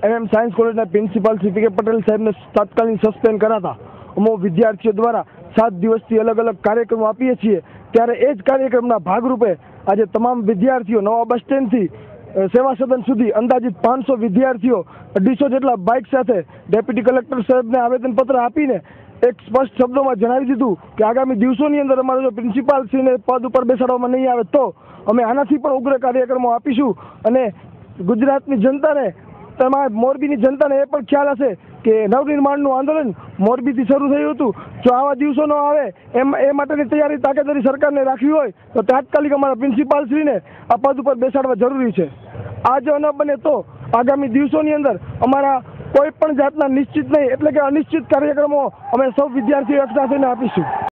MM science કોલેજના principal Shri P K Patel સાહેબને તાત્કાલિક સસ્પેન્ડ કરાતા અમો વિદ્યાર્થીઓ દ્વારા 7 દિવસથી અલગ અલગ કાર્યક્રમો આપીએ છીએ। ત્યારે એ જ કાર્યક્રમના ભાગરૂપે આજે તમામ વિદ્યાર્થીઓ નવા બસ સ્ટેન્ડથી સેવા સદન સુધી અંદાજિત 500 વિદ્યાર્થીઓ 250 જેટલા બાઇક સાથે ડેપ્યુટી કલેક્ટર સાહેબને આવેદનપત્ર આપીને એક સ્પષ્ટ શબ્દોમાં જણાવી દીધું કે આગામી દિવસોની અંદર અમારો જો પ્રિન્સિપાલશ્રીને પદ ઉપર બેસાડવામાં નહીં આવે તો અમે આનાથી પણ ઉગ્ર કાર્યક્રમો આપીશું। અને ગુજરાતની જનતાને તમામ મોરબીની જનતાને એ પણ ખ્યાલ હશે કે નવનિર્માણનું આંદોલન મોરબીથી શરૂ થયું હતું। જો આવા દિવસો ન આવે એ માટેની તૈયારી તાકેદારી સરકારને રાખવી હોય તો તાત્કાલિક અમારા પ્રિન્સિપાલશ્રીને આ પદ ઉપર બેસાડવા જરૂરી છે। આ જો ન બને તો આગામી દિવસોની અંદર અમારા કોઈ પણ જાતના નિશ્ચિત નહીં એટલે કે અનિશ્ચિત કાર્યક્રમો અમે સૌ વિદ્યાર્થીઓ એકઠા થઈને આપીશું।